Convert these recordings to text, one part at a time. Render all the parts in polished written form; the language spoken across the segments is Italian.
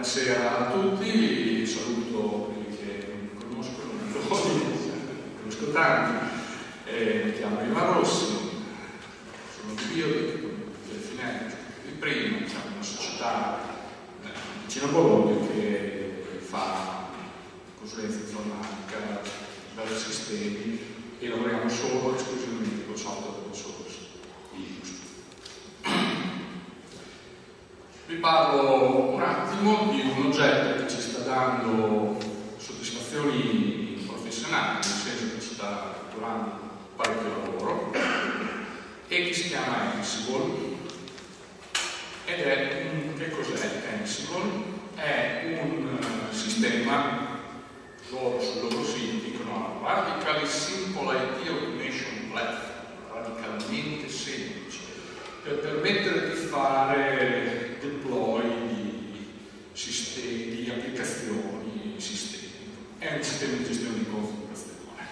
Buonasera a tutti, saluto quelli che non mi conoscono, conosco tanti, mi chiamo Ivan Rossi, sono biologo del Finetti, il primo, diciamo, una società vicino a Bologna che fa consulenza informatica, vari sistemi e lavoriamo solo esclusivamente con software open source. Vi parlo un attimo di un oggetto che ci sta dando soddisfazioni professionali, nel senso che ci sta catturando parecchio lavoro, e che si chiama Ansible. Ed è che cos'è Ansible? È un sistema, loro sul loro sito dicono Radically Simple IT Automation Platform, radicalmente semplice, per permettere di fare deploy di sistemi, di applicazioni, sistemi. È un sistema di gestione di configurazione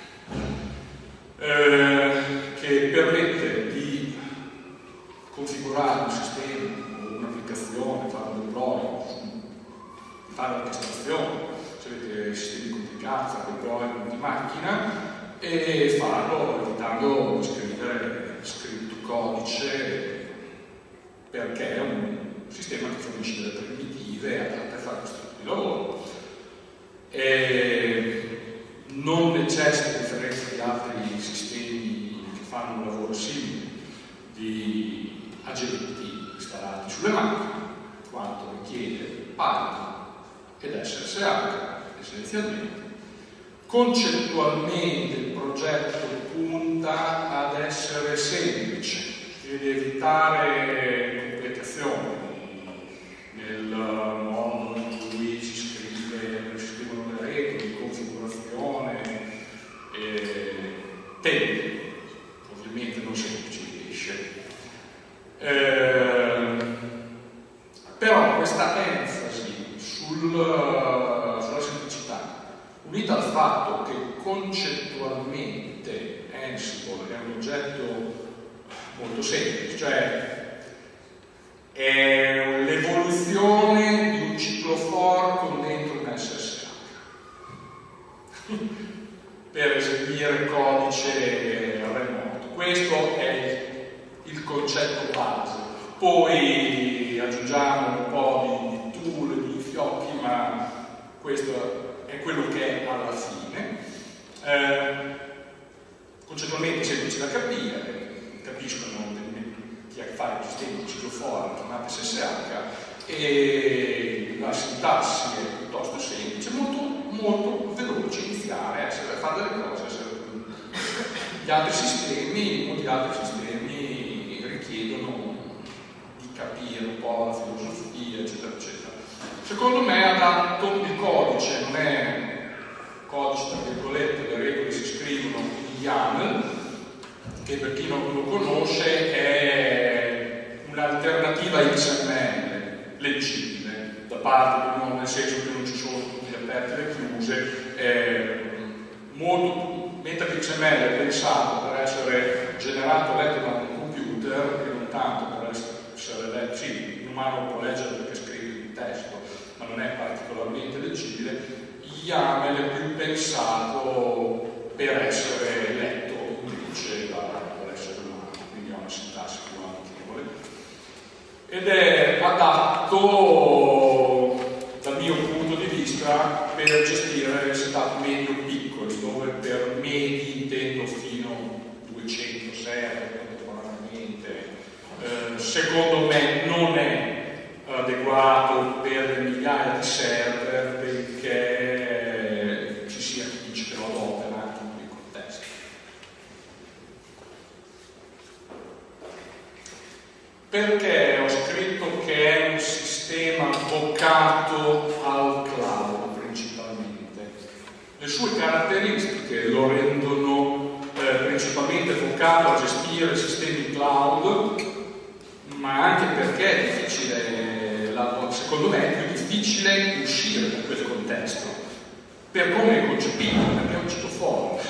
che permette di configurare un sistema o un'applicazione, fare un deploy, fare l'orchestrazione, se avete sistemi complicati, fare deploy di macchina e farlo evitando di scrivere scritto codice, perché è un sistema che fornisce delle primitive adatte a fare questo tipo di lavoro. E non necessita, a differenza di altri sistemi che fanno un lavoro simile, di agenti installati sulle macchine, quanto richiede Python ed SSH essenzialmente. Concettualmente il progetto punta ad essere semplice, di evitare complicazioni nel modo in cui si scrivono le regole di configurazione e tempi. Ovviamente non sempre ci riesce. Però questa enfasi sulla semplicità, unita al fatto che concettualmente Ansible è un oggetto molto semplice, cioè è l'evoluzione di un ciclo for con dentro un SSH per eseguire codice remoto. Questo è il concetto base. Poi aggiungiamo un po' di tool, di fiocchi, ma questo è quello che è alla fine. Concettualmente semplice da capire, capiscono chi ha a che fare con i sistemi di ciclo for, chiamate SSH, e la sintassi è piuttosto semplice, molto veloce iniziare a fare delle cose. Gli altri sistemi, molti altri sistemi richiedono di capire un po' la filosofia, eccetera, eccetera. Secondo me è adatto il codice, non è codice, tra virgolette, le regole si scrivono in YAML, che per chi non lo conosce è un'alternativa XML leggibile da parte di uno, nel senso che non ci sono tutti gli aperti e le chiuse, mentre l'XML è pensato per essere generato e letto da un computer e non tanto per essere letto. Sì, un umano può leggere perché scrive il testo, ma non è particolarmente leggibile. YAML è più pensato per essere letto invece dall'essere umano, quindi ha una sintassi più amichevole ed è adatto dal mio punto di vista per gestire setup medio piccoli, dove per medi intendo fino a 200 server contemporaneamente. Secondo me non è adeguato per migliaia di server, perché ci sia chi dice che lo adopera anche in quei contesti. Perché ho scritto che è un sistema vocato al cloud principalmente? Le sue caratteristiche lo rendono principalmente vocato a gestire sistemi cloud, ma anche perché è difficile, secondo me è più difficile uscire da quel contesto, per come è concepito, perché è un ciclo fuori.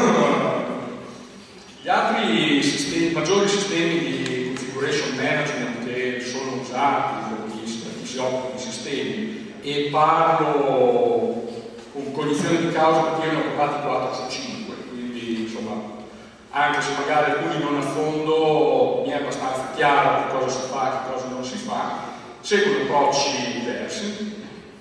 Gli altri sistemi, maggiori sistemi di configuration management che sono usati da chi si occupa di sistemi e parlo con cognizione di causa perché io ne ho provati 4 su 5, quindi insomma, anche se magari alcuni non a fondo, mi è abbastanza chiaro che cosa si fa e che cosa non si fa. Seguono approcci diversi,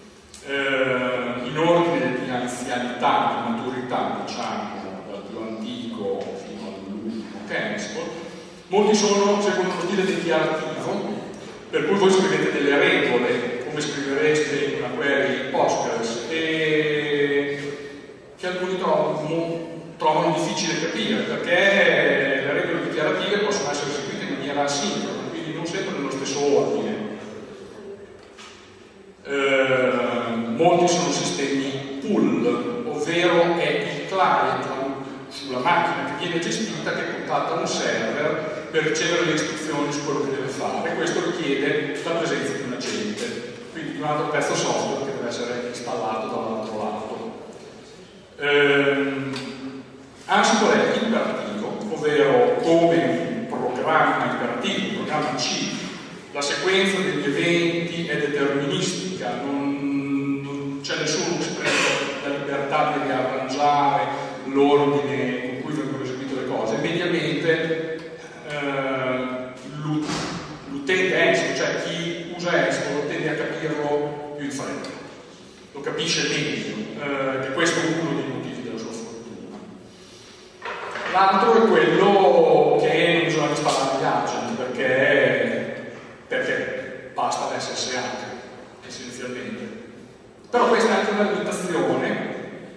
in ordine di anzianità, di maturità, diciamo, dal più antico fino all'ultimo Kenspo. Molti seguono uno stile dichiarativo, per cui voi scrivete delle regole, come scrivereste in una query Postgres, e che alcuni trovano difficile capire, perché le regole dichiarative possono essere eseguite in maniera asincrona, quindi non sempre nello stesso ordine. Molti sono sistemi pull, ovvero è il client sulla macchina che viene gestita che contatta un server per ricevere le istruzioni su quello che deve fare. Questo richiede la presenza di un agente, quindi di un altro pezzo software che deve essere installato dall'altro lato. Ansible è imperativo, ovvero come un programma imperativo, un programma C. La sequenza degli eventi è deterministica, non c'è nessuno che prende la libertà di riarrangiare l'ordine con cui vengono eseguite le cose. Mediamente l'utente Ansible, cioè chi usa Ansible, tende a capirlo più in fretta, lo capisce meglio, e questo è uno dei motivi della sua fortuna. L'altro è quello che non bisogna installare gli agent, perché basta l'SSH essenzialmente. Però questa è anche una limitazione,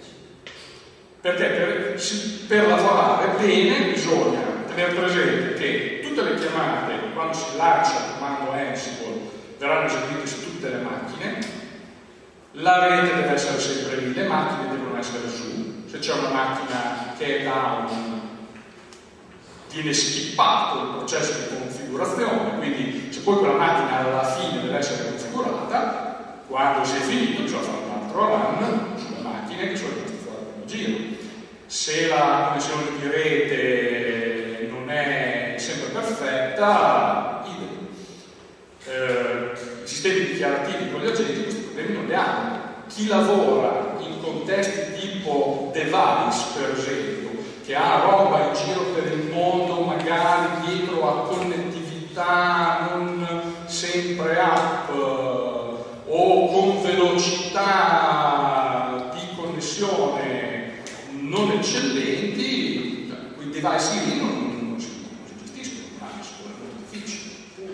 perché per lavorare bene bisogna tenere presente che tutte le chiamate, quando si lancia il comando Ansible, verranno eseguite su tutte le macchine, la rete deve essere sempre lì, le macchine devono essere su. Se c'è una macchina che è down, viene skippato il processo di configurazione, quindi se poi quella macchina alla fine deve essere configurata, quando si è finito bisogna fare un altro run sulle macchine che sono rimaste fuori dal giro. Se la connessione di rete non è sempre perfetta, i sistemi dichiarativi con gli agenti questi problemi non li hanno. Chi lavora in contesti tipo device, per esempio, che ha roba in giro per il mondo, magari dietro a connettività non sempre up o con velocità di connessione non eccellenti, quei device lì non si gestiscono, ma sono molto difficili.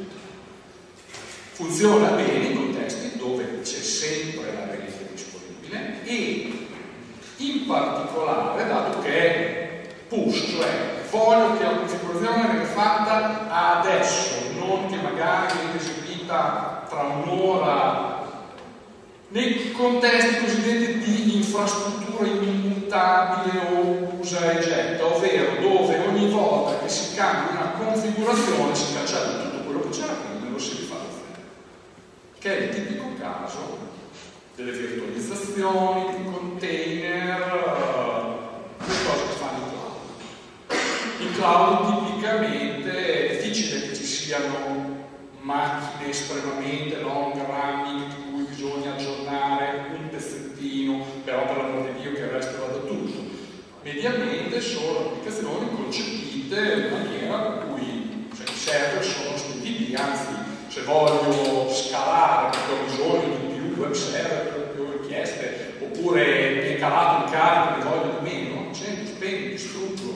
Funziona bene in contesti dove c'è sempre la rete disponibile e in particolare, dato che è push, cioè voglio che la configurazione venga fatta adesso, non che magari viene eseguita tra un'ora, nei contesti cosiddetti di infrastruttura immutabile o usa e getta, ovvero dove ogni volta che si cambia una configurazione si cancella tutto quello che c'era prima e lo si rifà da zero, che è il tipico caso delle virtualizzazioni, di container, le cose che fanno in cloud. In cloud tipicamente è difficile che ci siano macchine estremamente long running di cui bisogna aggiornare un pezzettino, però per l'amor di Dio che il resto vada tutto. Mediamente sono applicazioni concepite in maniera per cui i server sono spedibili, anzi se voglio scalare perché ho bisogno di più web server, più richieste, oppure mi è calato il carico e ne voglio di meno, spendi, distruggo.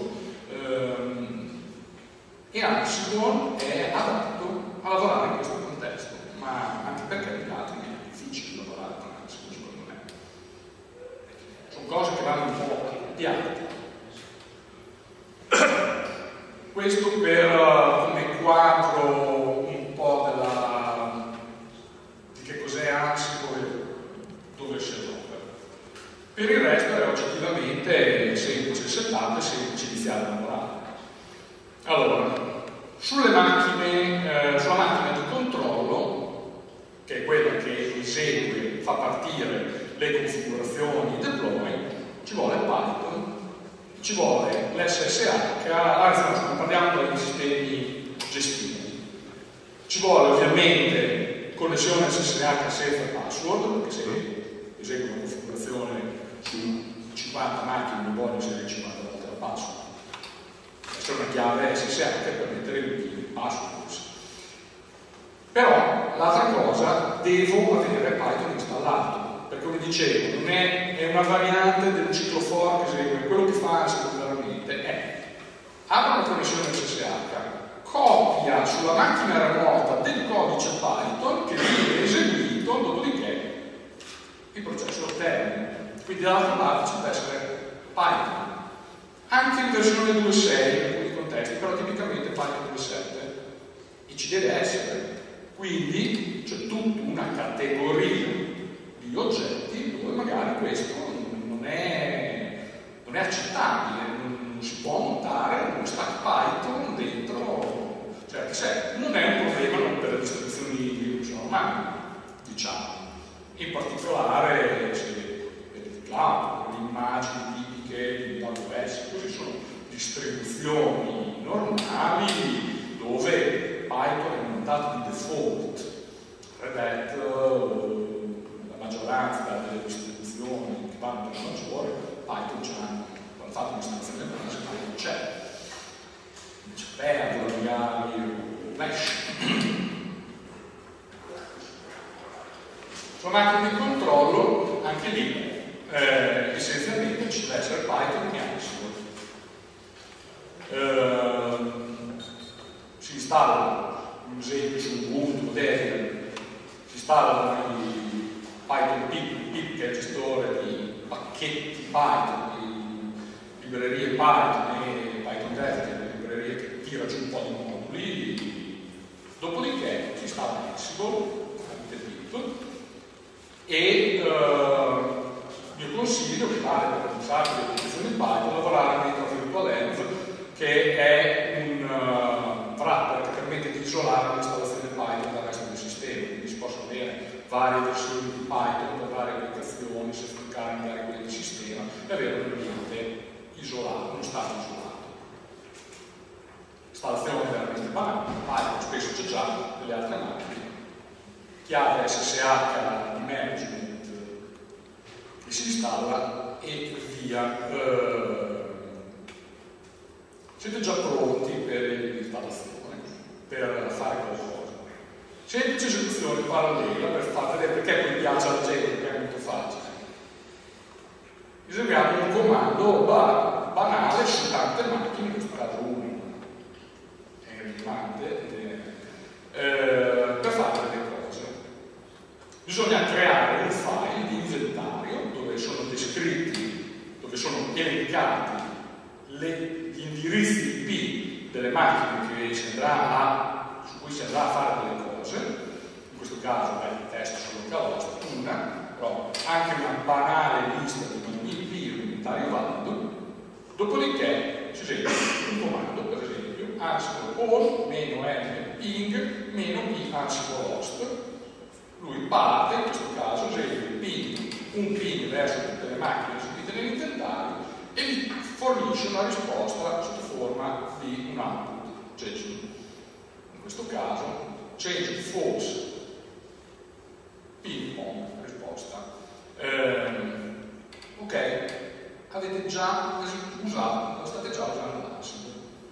E Ansible è adatto a lavorare in questo contesto, ma anche perché per gli altri è difficile lavorare con Ansible, secondo me. Sono cose che vanno un po' piante. Questo come quadro un po' di che cos'è Ansible e dove si gioca. Per il resto è oggettivamente semplice il setup e semplice iniziare a lavorare. Allora, sulla macchina di controllo, che è quella che esegue, fa partire le configurazioni, i deploy, ci vuole Python, ci vuole l'SSH, anzi parliamo dei sistemi gestiti, ci vuole ovviamente connessione SSH senza password, perché se esegui una configurazione su 50 macchine non voglio inserire 50 volte la password. Questa è una chiave SSH per mettere il password. Però l'altra cosa, devo avere Python installato, perché come dicevo, non è una variante del ciclo for che esegue, quello che fa secondarmente è apre una connessione SSH, copia sulla macchina remota del codice Python che viene eseguito, dopodiché il processo termina. Quindi dall'altra parte ci deve essere Python, anche in versione 2.6 in alcuni contesti, però tipicamente Python 2.7, e ci deve essere. Quindi c'è tutta una categoria di oggetti dove magari questo non è accettabile, non si può montare uno stack Python dentro, cioè se non è un problema non per le distribuzioni Linux normali, diciamo. In particolare se vedete cloud, le immagini tipiche di AWS, così sono distribuzioni normali dove Python è montato di default. Red Hat, la maggioranza delle distribuzioni che vanno per la maggiore, Python ce l'hanno. Quando fate un'istallazione base, Python c'è. C'è Perl, magari, Flash. Sulla macchina di controllo, anche lì, essenzialmente ci deve essere Python e Ansible. Si installa, un esempio su Ubuntu, Debian, si installa il Python pip che è il gestore di pacchetti Python, di librerie Python e Python Dev, che è una libreria che tira giù un po' di moduli, dopodiché si installa Ansible, pip, e io consiglio che vale per usare le applicazioni Python lavorare dentro VirtualEnv, che è un wrapper che permette di isolare l'installazione Python dal resto del sistema, quindi si possono avere varie versioni di Python per varie applicazioni, cercare di dare quelle del sistema e avere un ambiente isolato, uno stato isolato. Installazione veramente banale, Python spesso c'è già delle altre macchine, chiave SSH di management che si installa e via. Siete già pronti per l'installazione, per fare qualcosa. Semplice esecuzione parallela per far vedere perché poi piace alla gente, perché è molto facile. Eseguiamo un comando banale su tante macchine, in questo caso uno è rilevante, per fare delle cose. Bisogna creare un file di inventario dove sono descritti, dove sono elencati gli indirizzi IP delle macchine che su cui si andrà a fare delle cose, in questo caso il testo su localhost, però anche una banale lista di IP, un inventario valido, dopodiché si esegue un comando, per esempio, ansible all -m ping -p ansible host. Lui parte, in questo caso, esegue un ping verso tutte le macchine eseguite nell'inventario e gli fornisce una risposta sotto forma di un output JSON. In questo caso change false ping on risposta. Ok, avete già usato, state già usando l'Ansible.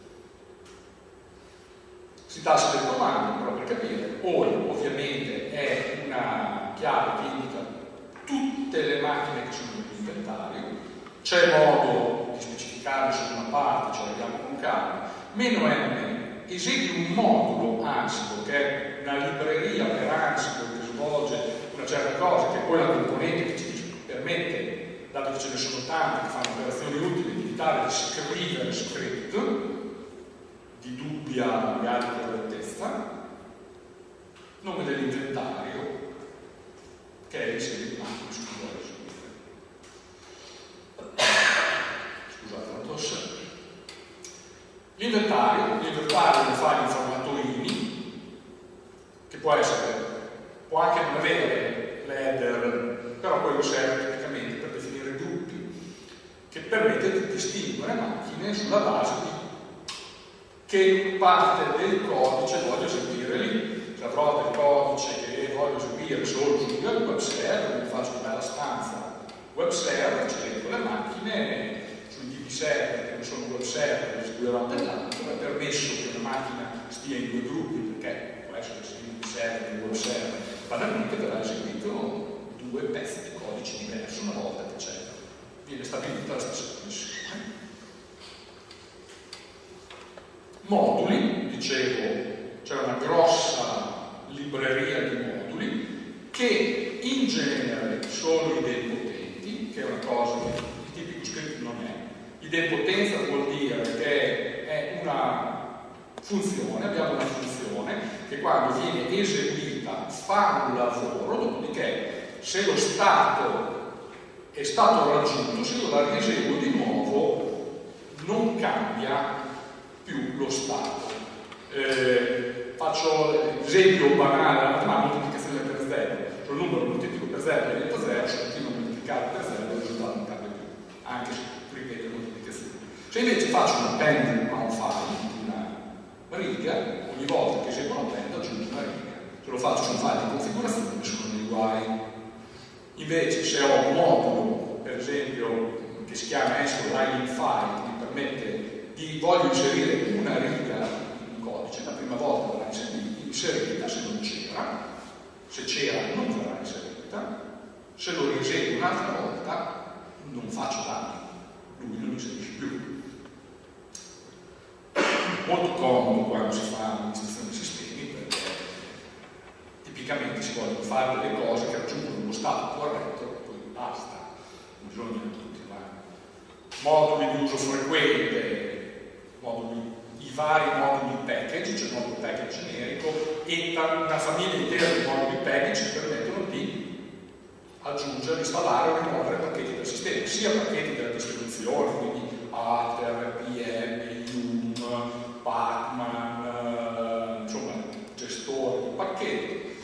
Si tassa del comando, però per capire, all ovviamente è una chiave che indica tutte le macchine che sono nell'inventario. C'è modo di specificarle su una parte, ci arriviamo con calma. -m esegui un modulo Ansible, che è una libreria per Ansible che svolge una certa cosa, che è poi la componente che ci permette, dato che ce ne sono tante che fanno operazioni utili, di evitare di scrivere script di dubbia magari correttezza, nome dell'inventario, che è l'insieme di macchine su cui vuole eseguire. Scusate la tosse. L'inventario lo fa in formato INI, che può anche non avere l'header, però poi lo serve tipicamente per definire gruppi, che permette di distinguere macchine sulla base di che parte del codice voglio eseguire lì. Se avrò del codice che voglio capire solo sul web server, mi faccio una bella stanza web server, cerco le macchine, sui DB server che non sono web server, eseguirò dell'altro, è permesso che una macchina stia in due gruppi, perché può essere sia DB server che web server, banalmente verrà eseguito due pezzi di codice diverso una volta che c'è, viene stabilita la stessa connessione. Moduli, dicevo, c'è una grossa libreria di moduli che in genere sono idempotenti, che è una cosa che il tipico script non è. Idempotenza vuol dire che è una funzione, abbiamo una funzione che quando viene eseguita fa un lavoro, dopodiché se lo stato è stato raggiunto, se io la rieseguo di nuovo non cambia più lo stato. Faccio l'esempio banale, la moltiplicazione per 0, cioè il numero moltiplico per 0 diventa 0, se continuo a moltiplicare per 0 il risultato non cambia più, anche se ripeto la moltiplicazione. Se invece faccio un append a un file, una riga, ogni volta che eseguo un append aggiungo una riga. Se lo faccio su un file di configurazione sono dei guai. Invece se ho un modulo, per esempio, che si chiama line file, che mi permette di voglio inserire una riga in codice, la prima volta verrà inserita, se non c'era, se c'era non verrà inserita, se lo rieseguo un'altra volta non faccio danni, lui non inserisce più. Molto comodo quando si fa amministrazione dei sistemi, perché tipicamente si vogliono fare delle cose che raggiungono lo stato corretto e poi basta, non bisogna continuare. Moduli di uso frequente, i vari moduli package, cioè il modulo package generico e una famiglia intera di moduli package che permettono di aggiungere, installare o rimuovere pacchetti del sistema, sia pacchetti della distribuzione, quindi Alter, PM, Yum, Pacman, insomma, gestore di pacchetti,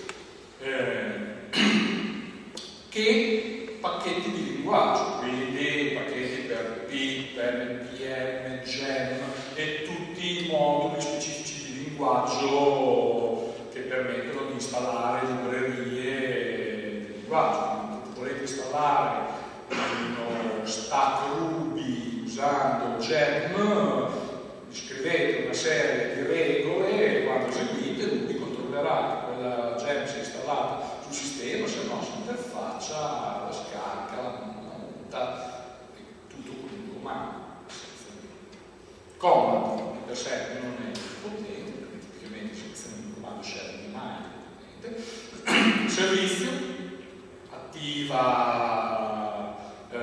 che pacchetti di linguaggio, quindi pacchetti per PIP, NPM, GEM e tutti i moduli specifici di linguaggio che permettono di installare librerie di linguaggio. Quindi volete installare uno stack Ruby usando GEM, scrivete una serie di regole e quando eseguite lui controllerà che quella GEM sia installata sul sistema, se no si interfaccia, la scarica, la monta, tutto quello che comanda. Command di per sé non è potente, perché tipicamente selezione di comando shell non è mai potente. Servizio, attiva,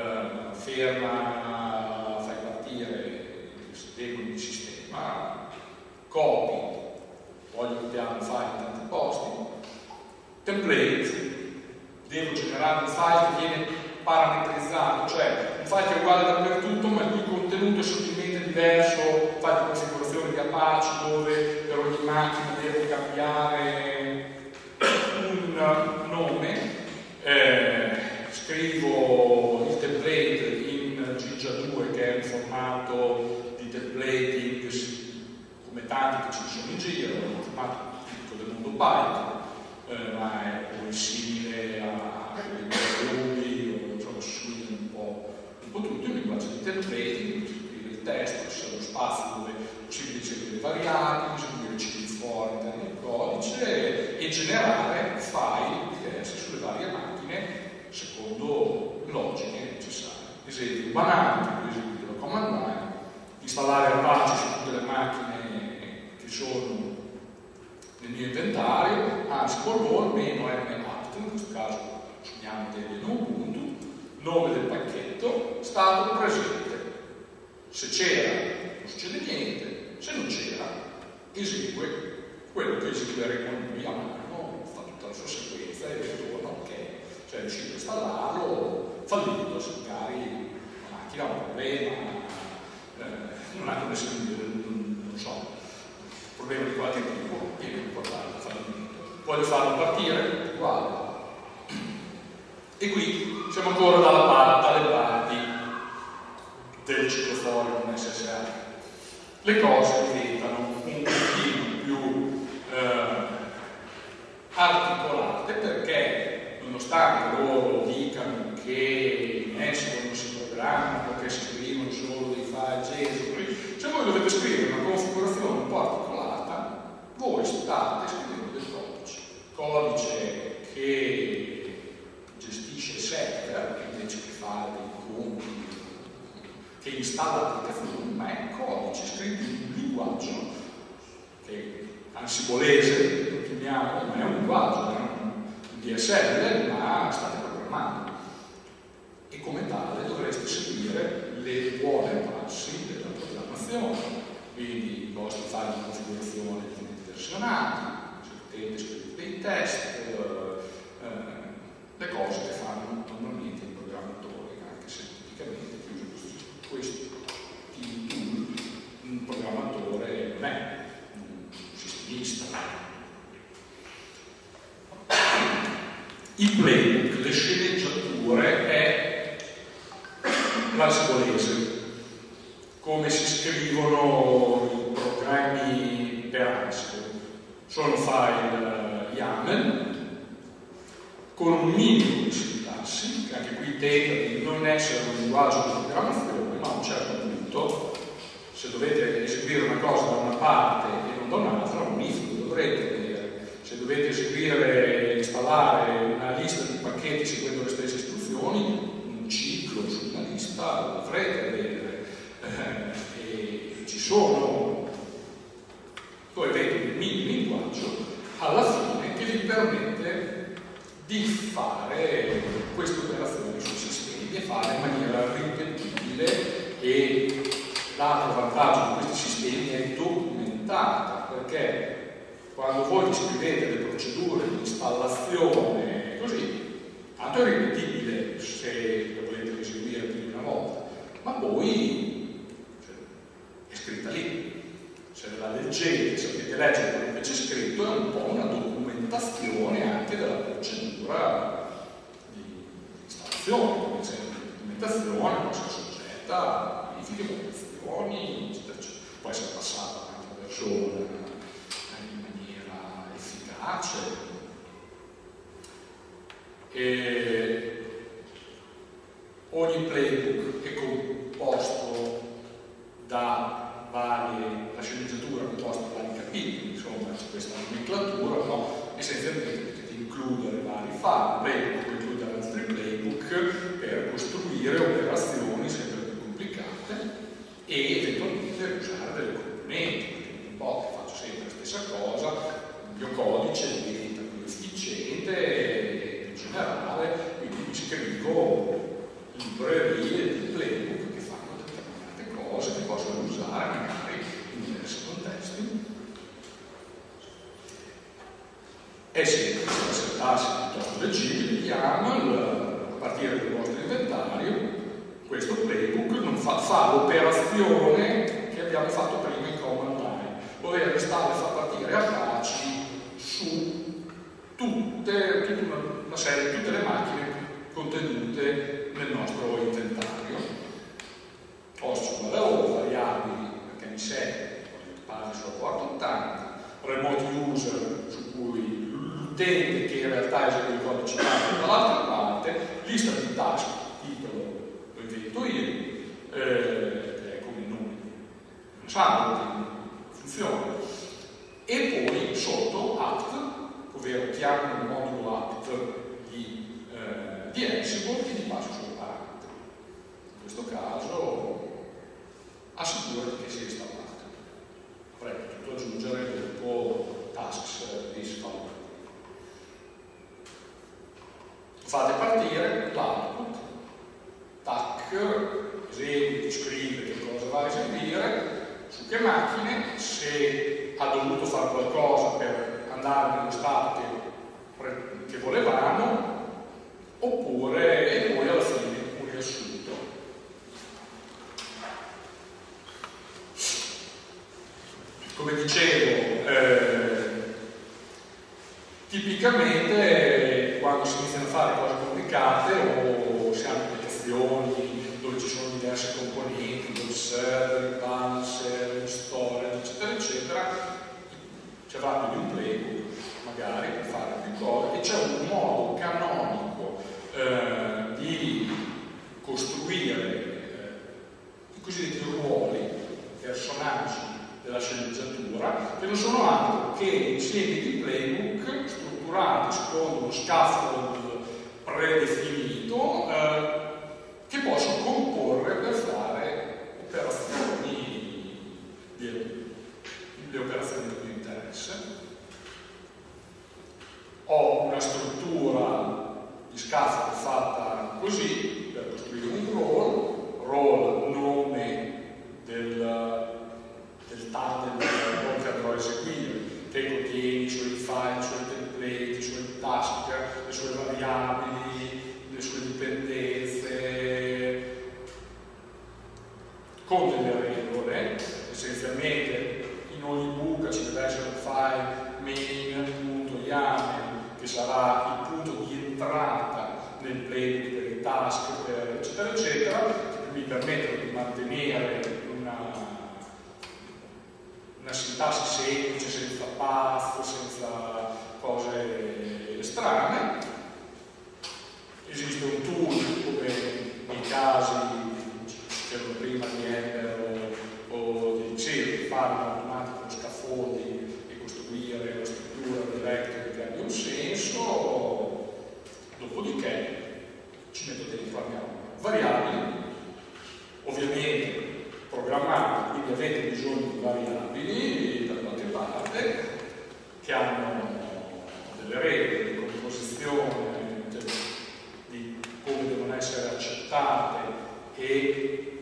ferma, fai partire il sistema, copy, voglio copiare un file in tanti posti, template, devo generare un file che viene parametrizzato, cioè un file che è uguale dappertutto ma il cui contenuto è sottilmente diverso, file di configurazione di Apache dove per ogni macchina devo cambiare un nome, scrivo il template in Gigia 2 che è un formato di templating come tanti che ci sono in giro, è un formato tipico del mondo Python, ma è poi simile a quelli di Ruby o insomma su un po' tutto, un linguaggio di templating, scrivere il testo, c'è lo spazio dove è possibile inserire variabili, eseguire cicli for all'interno del codice e generare file diversi sulle varie macchine secondo logiche necessarie. Esempio banale, per esempio la command line, installare Apache su tutte le macchine che sono nel mio inventario, Ansible meno -apt, in questo caso suoniamo Debian Ubuntu, nome del pacchetto, stato presente. Se c'era non succede niente, se non c'era esegue quello che eseguiremo noi a mano, fa tutta la sua sequenza e ritorna ok, cioè riuscite a installarlo, fallito, se magari la macchina ha un problema, non ha connessione, non so, problema di qualche tipo, viene riportato al fallimento. Voglio farlo partire, uguale. E qui siamo ancora dalle parti del cicloforio con SSA. Le cose diventano un pochino più articolate perché sta all'applicazione, ma è codice scritto in un linguaggio che ansibolese lo chiamiamo, ma è un linguaggio, è un DSL, ma state programmando. E come tale dovreste seguire le buone prassi della programmazione. Quindi i vostri file di configurazione tenete versionati, se potete scrivete dei test, le cose che fanno normalmente i programmatori, anche se tipicamente chi usa questi tool, un programmatore non è un sistemista. Il playbook, le sceneggiature, è l'ansibolese. Come si scrivono i programmi per Ansible? Sono file YAML con un minimo di sintassi, che anche qui tenta di non essere un linguaggio di programmazione, ma a un certo punto, se dovete eseguire una cosa da una parte e non da un'altra, un if lo dovrete vedere. Se dovete eseguire, installare una lista di pacchetti seguendo le stesse istruzioni, un ciclo su una lista lo dovrete vedere. E ci sono, poi avete un mini linguaggio alla fine che vi permette di fare queste operazioni sui sistemi e farle in maniera ripetibile, e l'altro vantaggio di questi sistemi è documentata, perché quando voi scrivete le procedure di installazione così, tanto è ripetibile se lo volete eseguire più di una volta, ma poi è scritta lì. Se la leggete, sapete leggere quello che c'è scritto, è un po' una documentazione anche della procedura di installazione, come esempio la documentazione può essere soggetta a modifiche, variazioni, eccetera, eccetera. Può essere passata anche alla persona in maniera efficace. E ogni playbook è composto da varie, la sceneggiatura è composta da vari capitoli, insomma, c'è questa nomenclatura, no? Essenzialmente potete includere vari file, playbook può includere altri playbook per costruire operazioni sempre più complicate e eventualmente usare delle componenti, perché un po' che faccio sempre la stessa cosa, il mio codice diventa più efficiente in generale, quindi mi scrivo librerie di playbook che fanno determinate cose che possono usare magari in diversi contesti. È semplice, la sintassi è piuttosto leggibile, YAML, a partire dal vostro inventario, questo playbook non fa l'operazione che abbiamo fatto prima in command line, ovvero installa e fa partire Apache su tutte le macchine contenute nel nostro inventario. Posso variabili, perché mi serve, base sulla porta 80, remote user su cui l'utente che in realtà esegue il codice dall'altra parte, lista di task, titolo, lo invento io, è come non sanno, funziona. E poi sotto apt, ovvero chiamo il modulo apt di Ansible e gli passo sul parametro. In questo caso assicurati che sia installato. Avrei potuto aggiungere dopo tasks this file. Fate partire l'output, tac, esegui, scrive che cosa va a eseguire, su che macchine, se ha dovuto fare qualcosa per andare nello stato che volevamo, oppure, e poi alla fine un riassunto. Come dicevo, tipicamente quando si iniziano a fare cose complicate o si hanno applicazioni dove ci sono diverse componenti, il server, il balancer, il storage, eccetera, eccetera, ci avrà più di un playbook magari per fare più cose, e c'è un modo canonico di costruire i cosiddetti ruoli, personaggi della sceneggiatura, che non sono altro che insiemi di playbook strutturati secondo uno scaffold predefinito che posso comporre per fare una struttura di scaffold fatta così, per costruire un roll nome del tandem che andrò a eseguire, che contiene i suoi file, i suoi template, i suoi task, le sue variabili, le sue dipendenze, con delle regole. Essenzialmente in ogni buca ci deve essere un file main.yaml che sarà il punto di entrata nel playbook per i task, eccetera eccetera, che mi permettono di mantenere una sintassi semplice, senza path, senza cose strane. Esiste un tool come nei casi c'erano prima di Ember o di Excel, che fare un automatico scaffolding e costruire una struttura diretta che abbia un senso. Dopodiché ci metto dentro variabili, ovviamente programmate, quindi avete bisogno di variabili da qualche parte che hanno delle regole di composizione, di come devono essere accettate e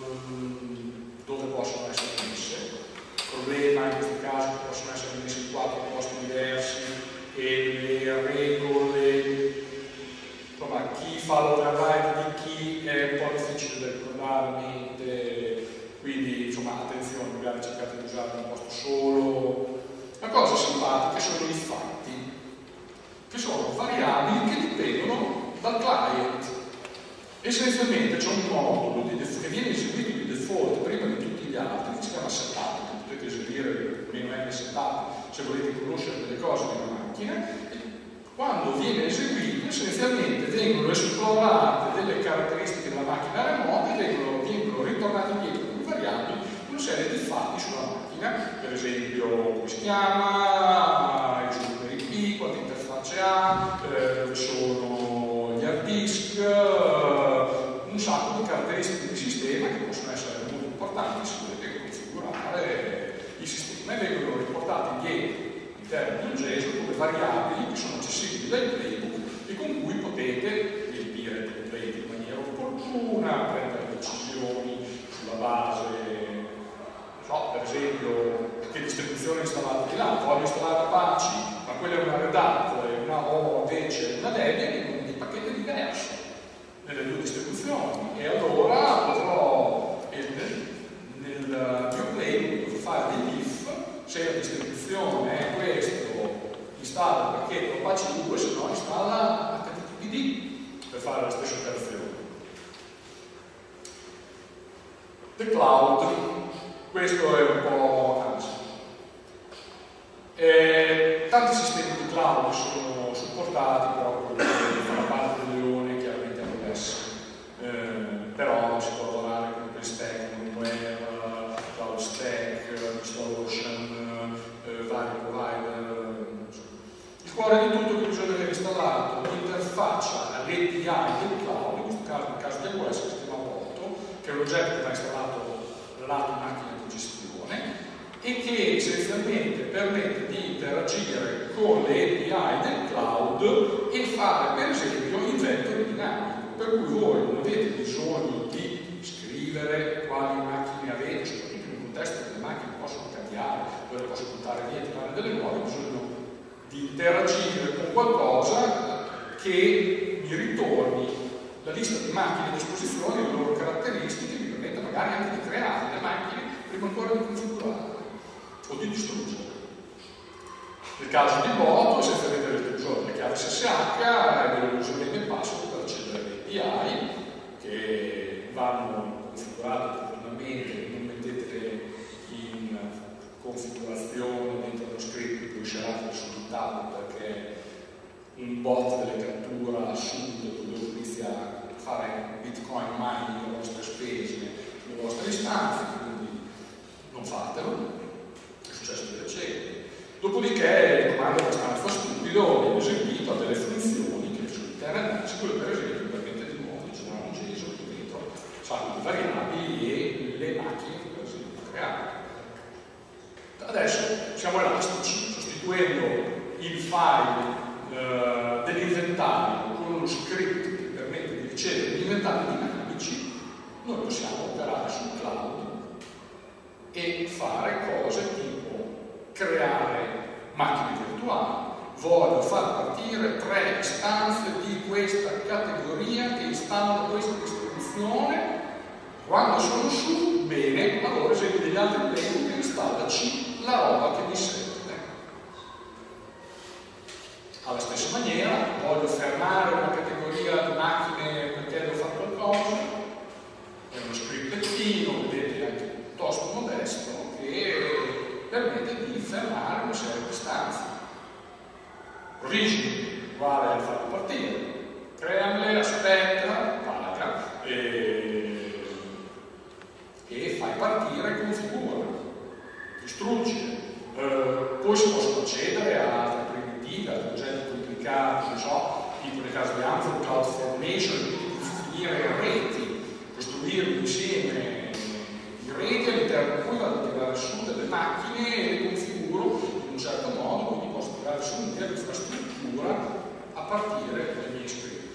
dove possono essere messe. Il problema in questo caso è che possono essere messe in 4 posti diversi e le regole, insomma, chi fa l'override di chi è un po' difficile da ricordare a mente, quindi insomma attenzione, magari cercate di usare un posto solo. La cosa simpatica sono i fatti, che sono variabili che dipendono dal client. Essenzialmente c'è un modulo che viene eseguito di default prima di tutti gli altri, che si chiama setup, che potete eseguire meno n setup se volete conoscere delle cose di una macchina. E quando viene eseguito, essenzialmente vengono esplorate delle caratteristiche della macchina remota e vengono ritornati indietro come variabili una serie di fatti sulla macchina, per esempio come si chiama, il suo numero IP, quante interfacce ha, dove sono gli hard disk, un sacco di caratteristiche di sistema che possono essere molto importanti se volete configurare il sistema, e vengono riportate indietro all'interno di un JSON come variabili che sono accessibili dal playbook e con cui potete riempire il template in maniera opportuna, prendere decisioni sulla base, non so, per esempio che distribuzione installate di là, voglio installare Apache, ma quella è una Red Hat o invece una Debian, con dei pacchetti diversi nelle due distribuzioni, e allora potrò nel mio playbook fare degli if se la distribuzione è questo, installa il pacchetto Apache 2, se no installa HTTPD per fare la stessa operazione. The cloud, questo è un po' tanti sistemi di cloud sono supportati, però quello che fa parte del leone chiaramente è OS, però si può lavorare con OpenStack, VMware, CloudStack, DigitalOcean, vari provider. Il cuore di tutto è che bisogna aver installato l'interfaccia all'API del cloud, in questo caso nel caso di AWS il sistema Porto, che è un oggetto che va installato lato macchina di gestione e che essenzialmente permette di interagire con le API del cloud e fare per esempio inventory dinamico, per cui voi non avete bisogno di scrivere quali macchine avete, soprattutto in un contesto che le macchine possono cambiare, voi le posso buttare via e tirare delle nuove, ho bisogno di interagire con qualcosa che mi ritorni la lista di macchine a disposizione e le loro caratteristiche, mi permette magari anche di creare le macchine prima ancora di configurarle o di distruggere. Nel caso di Moto, essenzialmente le chiavi SSH e delle username e password per accedere alle API che vanno configurate opportunamente, non mettetele in configurazione dentro lo script che uscirà sul risultato, perché un bot delle cattura subito dove inizia a fare bitcoin mining alle vostre spese, le vostre istanze, quindi non fatelo. È successo di recente. Dopodiché il comando è abbastanza stupido, viene eseguito a delle funzioni che sono internet, quello per esempio permette di nuovo di generare un JSON che dentro fanno le variabili e le macchine che per esempio creare. Adesso siamo elastici, sostituendo il file e fare cose tipo creare macchine virtuali. Voglio far partire 3 istanze di questa categoria che installano questa distribuzione. Quando sono su, bene, allora esegui degli altri playbook e installaci la roba che mi serve. Alla stessa maniera, voglio fermare una categoria di macchine perché devo fare qualcosa, è uno scriptettino, vedete, anche piuttosto modesto, che permette di fermare una serie di istanze. Origine uguale al fatto partire, creamle, aspetta, paga e fai partire e configura, distruggi. Poi si possono accedere a altre primitive, a progetti complicati, non so, tipo nel caso di Amazon Cloud Formation, quindi definire reti, costruire insieme i reti all'interno di cui vado a tirare su delle macchine e le configuro in un certo modo, quindi posso tirare su un'intera infrastruttura a partire dai miei script.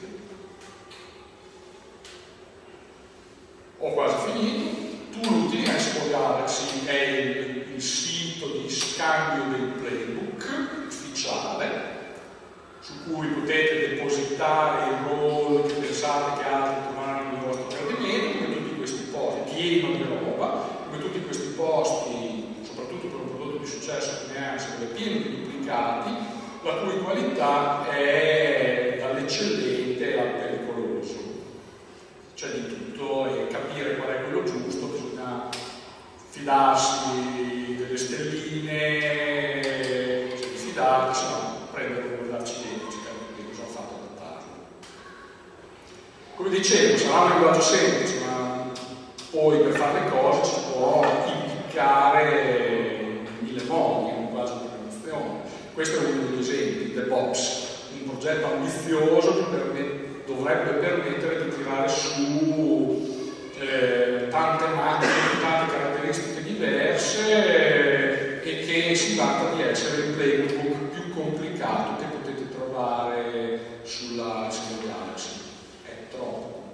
Ho quasi finito. Toolutili Expo Galaxy è il sito di scambio del playbook ufficiale su cui potete depositare il role che pensate che altri troveranno nel vostro gradimento, come tutti questi posti, pieno di roba, come tutti questi posti, soprattutto per un prodotto di successo come Ansible, è pieno di duplicati, la cui qualità è dall'eccellente al pericoloso. C'è di tutto e capire qual è quello giusto, bisogna fidarsi delle stelline, fidarsi, no, prendere e guardarci dentro, cercare di capire cosa ho fatto adattarlo. Come dicevo, sarà un linguaggio semplice, ma poi per fare le cose ci può impiccare in 1000 modi, un linguaggio di programmazione. Questo è uno degli esempi, DevOps, un progetto ambizioso che dovrebbe permettere di tirare su tante macchine, tante caratteristiche diverse e che si vanta di essere il playbook più complicato che potete trovare sulla Expo Galaxy. È troppo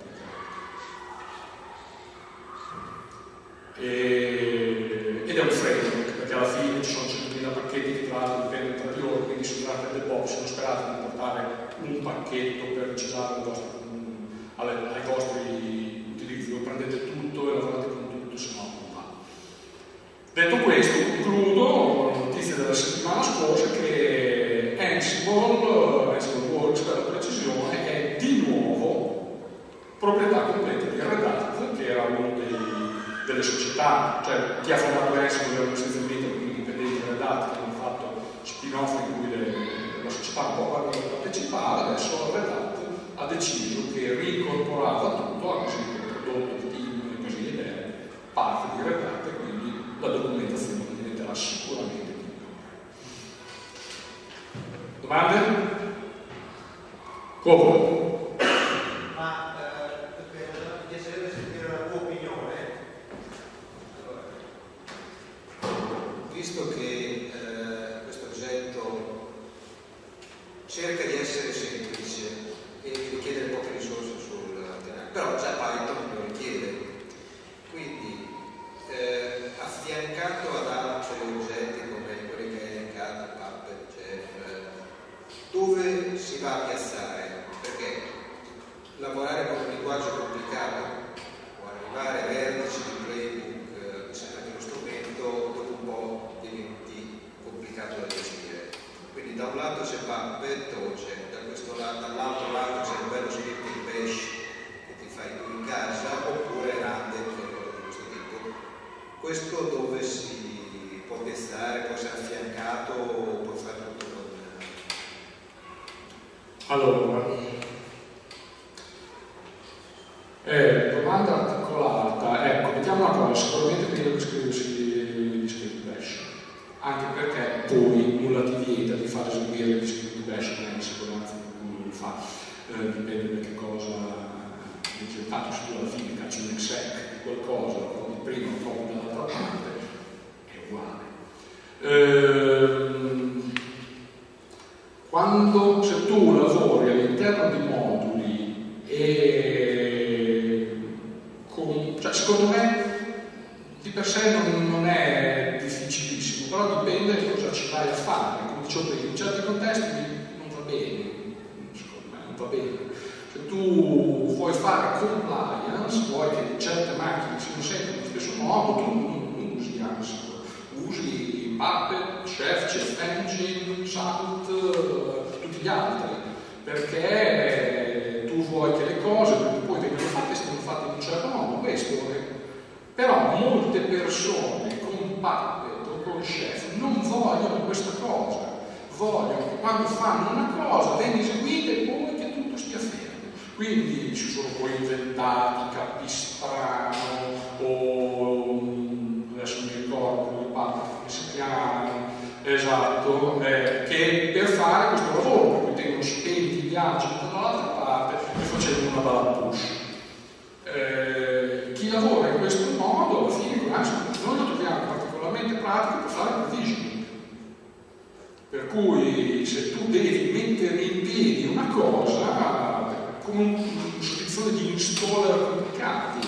complicato. Ed è un framework, perché alla fine ci sono 100.000 pacchetti che tra l'altro dipendono tra di loro, quindi si tratta del DevOps, non sperate di portare un pacchetto per precisare ai vostri utilizzi, voi prendete tutto e lavorate con tutto, se no non va. Detto questo, concludo con la notizia della settimana scorsa che Ansible Works per la precisione è di nuovo proprietà completa di Red Hat, che era una delle società, cioè chi ha fondato Ansible era essenzialmente alcuni dipendenti di Red Hat che hanno fatto spin-off in cui la società un po' partecipava, adesso Red Hat ha deciso che rincorporava tutto, anche se il prodotto, il team e così, ed è parte di Red Hat e quindi la documentazione diventerà sicuramente migliore. Domande? Come? Ma mi piacerebbe sentire la tua opinione. Allora, visto che questo progetto cerca di essere semplice e richiede poche risorse però già Python lo richiede, quindi affiancato ad altri oggetti come quelli che hai elencato, Puppet, Jeff, dove si va a piazzare? Perché lavorare con un linguaggio complicato o arrivare a vertici di playbook mi sembra che lo strumento dopo un po' diventi complicato da gestire. Quindi da un lato c'è Puppet o c'è dall'altro lato c'è un bello scritto in Bash che ti fai tu in casa, oppure Random o qualcosa di questo tipo. Questo dove si può piazzare, può essere affiancato o può fare tutto con... Allora, domanda articolata. Ecco, vediamo una cosa, sicuramente è meglio che scriversi gli script bash, anche perché poi nulla ti vieta di far eseguire gli script bash con la sicurezza che fa, dipende da che cosa dice, tanto se tu alla fine cacci un exec di qualcosa, lo trovi prima, lo trovi dall'altra parte, è uguale. Se tu lavori all'interno di moduli e cioè, secondo me di per sé non è vuoi fare compliance, vuoi che certe macchine siano sempre nello stesso modo, tu non usi Ansible, usi Puppet, Chef Engine, Salt, tutti gli altri, perché tu vuoi che le cose poi vengono fatte, siano fatte in un certo modo. Questo però molte persone con Puppet o con Chef non vogliono questa cosa, vogliono che quando fanno una cosa venga eseguita e poi che tutto stia fermo. Quindi ci sono poi inventati Capistrano o adesso non mi ricordo come si chiamano, esatto, che per fare questo lavoro, per cui tengono spenti gli agili dall'altra parte e facendo una bella push. Chi lavora in questo modo, alla fine, noi lo troviamo particolarmente pratico per fare provisioning. Per cui se tu devi mettere in piedi una cosa, come una soluzione di installer complicati,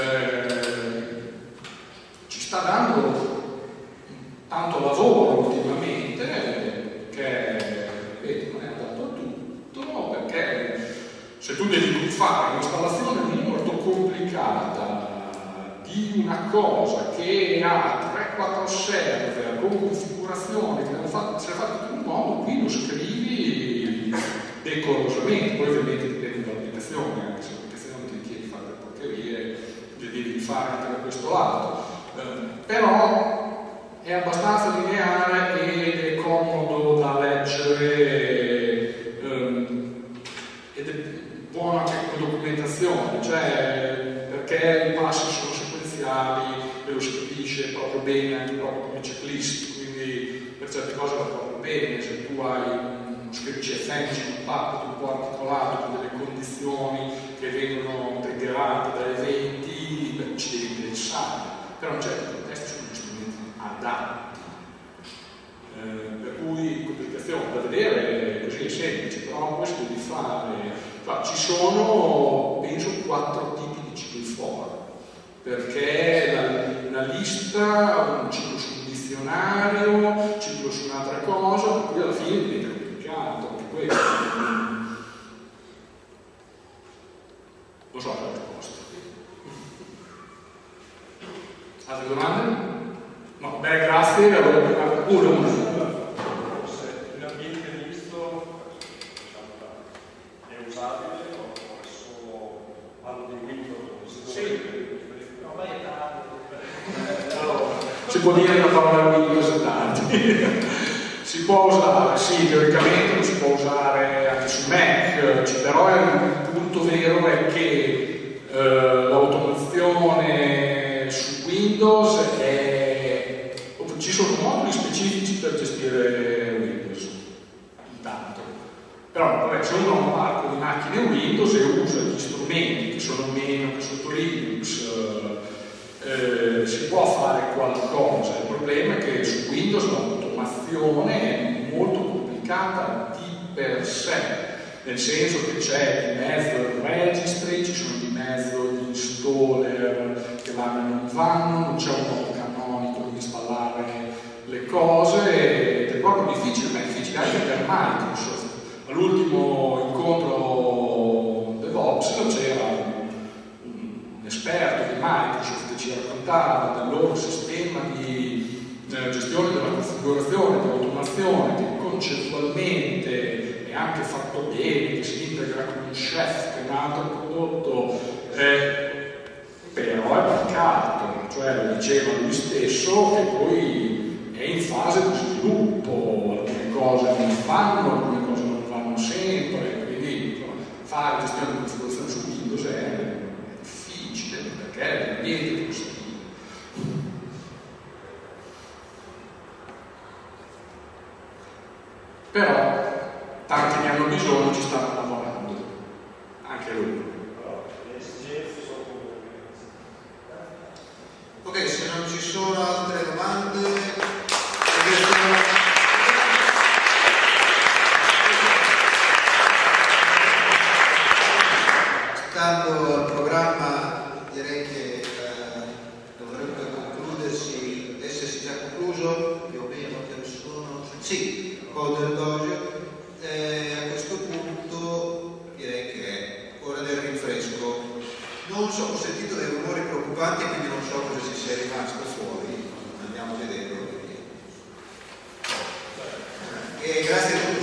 ci sta dando tanto lavoro ultimamente che non è adatto a tutto, perché se tu devi fare un'installazione molto complicata di una cosa che ha 3-4 server con configurazioni che devono essere fatte in un modo, qui lo scrivi decorosamente, poi ovviamente dipende dall'applicazione, anche se l'applicazione ti chiede di fare le porcherie, le devi fare anche da questo lato, però è abbastanza lineare ed è comodo da leggere ed è buona anche come documentazione, cioè perché i passi sono sequenziali e lo si capisce proprio bene anche proprio come checklist, quindi per certe cose va proprio bene. Se tu hai uno script CFN, un Puppet un po' articolato con delle condizioni che vengono triggerate da eventi, ci devi pensare, però in certi contesti sono strumenti adatti, per cui complicazione da vedere così è semplice, però questo devi fare. Ci sono penso 4 tipi di cicli for, perché la lista, un ciclo su un dizionario, ciclo su un'altra cosa, per cui alla fine diventa complicato anche questo. Non so la risposta. Altre domande? No, beh, grazie. Allora, una. L'ambiente misto è usabile o è solo hanno di Windows? Sì. Ormai è tardi. Allora, si può dire una parola Windows tardi. Si può usare, sì, teoricamente lo si può usare anche su Mac, però il punto vero è che l'automazione su Windows ci sono moduli specifici per gestire Windows, intanto. Però vabbè, se uno ha un parco di macchine Windows e usa gli strumenti che sono meno che sotto Linux, si può fare qualcosa. Il problema è che su Windows l'automazione è molto complicata di per sé, nel senso che c'è di mezzo il registry, ci sono di mezzo gli installer che vanno e non vanno, non c'è un modo canonico di installare le cose, ed è proprio difficile, ma è difficile anche per Microsoft. All'ultimo incontro DevOps c'era un esperto di Microsoft che ci raccontava del loro sistema di gestione della configurazione, dell'automazione, che concettualmente è anche fatto bene, che si integra con un Chef, che è un altro prodotto, però è marcato, cioè lo diceva lui stesso che poi è in fase di sviluppo, alcune cose non vanno, alcune cose non vanno sempre, quindi fare gestione di configurazione su Windows è difficile perché l'ambiente è così. Però tanti ne hanno bisogno, ci stanno lavorando, anche loro. Ok, se non ci sono altre domande, stando al programma, direi che dovrebbe concludersi, essersi già concluso, più o meno, che sono, sì, con del dojo. A questo punto direi che è ora del rinfresco. Non so, ho sentito dei rumori preoccupanti, quindi non so cosa ci sia rimasto fuori. Andiamo a vedere. E grazie a tutti.